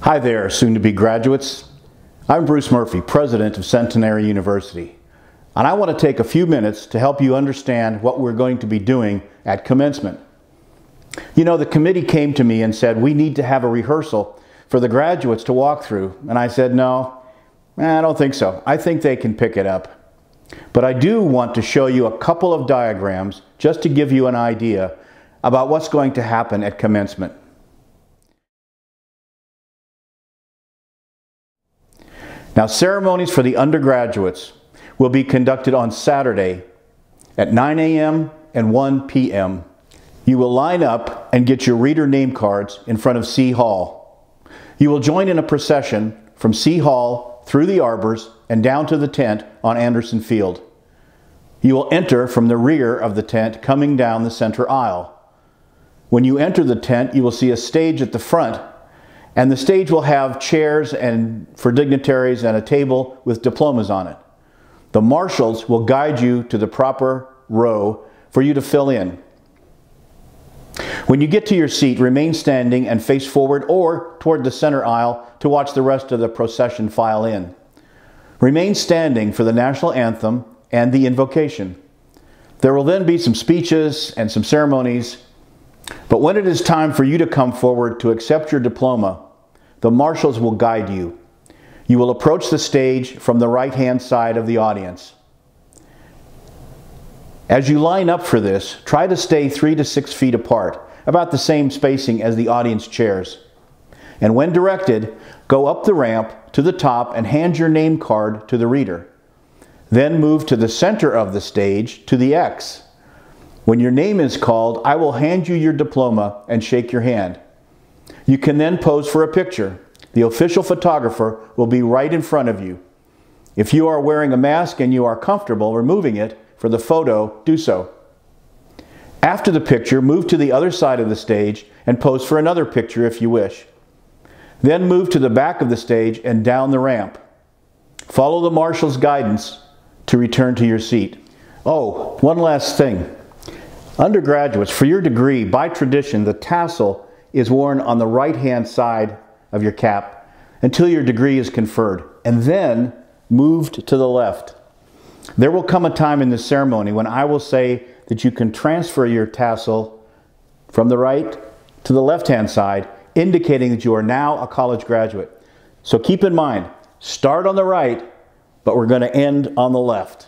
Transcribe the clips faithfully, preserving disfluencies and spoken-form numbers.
Hi there, soon-to-be graduates. I'm Bruce Murphy, president of Centenary University, and I want to take a few minutes to help you understand what we're going to be doing at commencement. You know, the committee came to me and said, we need to have a rehearsal for the graduates to walk through, and I said, no, I don't think so. I think they can pick it up. But I do want to show you a couple of diagrams just to give you an idea about what's going to happen at commencement. Now, ceremonies for the undergraduates will be conducted on Saturday at nine A M and one P M You will line up and get your reader name cards in front of C Hall. You will join in a procession from C Hall through the arbors and down to the tent on Anderson Field. You will enter from the rear of the tent coming down the center aisle. When you enter the tent, you will see a stage at the front, and the stage will have chairs and for dignitaries and a table with diplomas on it. The marshals will guide you to the proper row for you to fill in. When you get to your seat, remain standing and face forward or toward the center aisle to watch the rest of the procession file in. Remain standing for the national anthem and the invocation. There will then be some speeches and some ceremonies. But when it is time for you to come forward to accept your diploma, the marshals will guide you. You will approach the stage from the right-hand side of the audience. As you line up for this, try to stay three to six feet apart, about the same spacing as the audience chairs. And when directed, go up the ramp to the top and hand your name card to the reader. Then move to the center of the stage to the X. When your name is called, I will hand you your diploma and shake your hand. You can then pose for a picture. The official photographer will be right in front of you. If you are wearing a mask and you are comfortable removing it for the photo, do so. After the picture, move to the other side of the stage and pose for another picture if you wish. Then move to the back of the stage and down the ramp. Follow the marshal's guidance to return to your seat. Oh, one last thing. Undergraduates, for your degree, by tradition, the tassel is worn on the right-hand side of your cap until your degree is conferred, and then moved to the left. There will come a time in the ceremony when I will say that you can transfer your tassel from the right to the left-hand side, indicating that you are now a college graduate. So keep in mind, start on the right, but we're going to end on the left.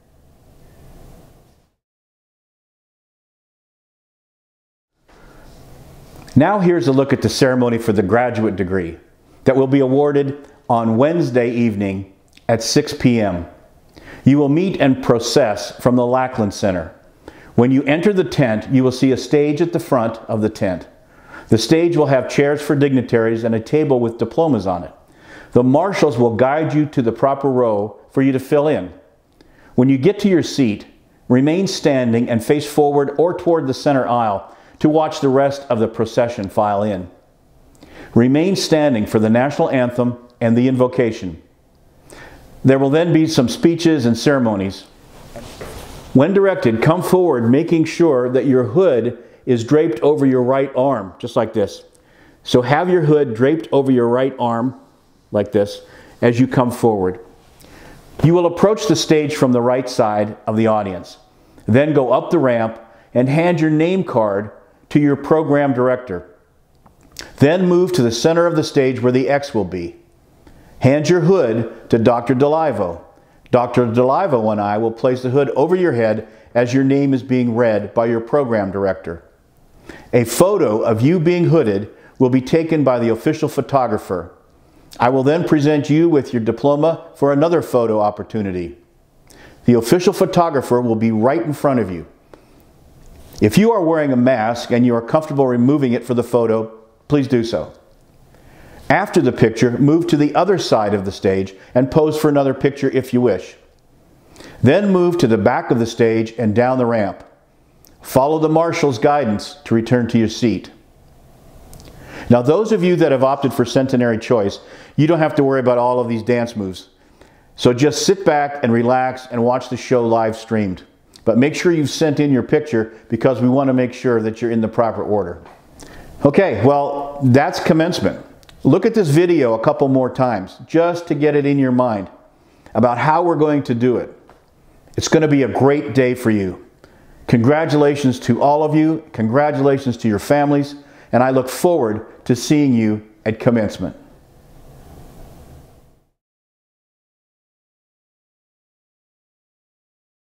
Now here's a look at the ceremony for the graduate degree that will be awarded on Wednesday evening at six P M You will meet and process from the Lackland Center. When you enter the tent, you will see a stage at the front of the tent. The stage will have chairs for dignitaries and a table with diplomas on it. The marshals will guide you to the proper row for you to fill in. When you get to your seat, remain standing and face forward or toward the center aisle to watch the rest of the procession file in. Remain standing for the national anthem and the invocation. There will then be some speeches and ceremonies. When directed, come forward making sure that your hood is draped over your right arm, just like this. So have your hood draped over your right arm, like this, as you come forward. You will approach the stage from the right side of the audience. Then go up the ramp and hand your name card to your program director. Then move to the center of the stage where the X will be. Hand your hood to Doctor DeLivo. Doctor DeLivo and I will place the hood over your head as your name is being read by your program director. A photo of you being hooded will be taken by the official photographer. I will then present you with your diploma for another photo opportunity. The official photographer will be right in front of you. If you are wearing a mask and you are comfortable removing it for the photo, please do so. After the picture, move to the other side of the stage and pose for another picture if you wish. Then move to the back of the stage and down the ramp. Follow the marshal's guidance to return to your seat. Now, those of you that have opted for Centenary Choice, you don't have to worry about all of these dance moves. So just sit back and relax and watch the show live streamed. But make sure you've sent in your picture because we want to make sure that you're in the proper order. Okay, well, that's commencement. Look at this video a couple more times just to get it in your mind about how we're going to do it. It's going to be a great day for you. Congratulations to all of you. Congratulations to your families. And I look forward to seeing you at commencement.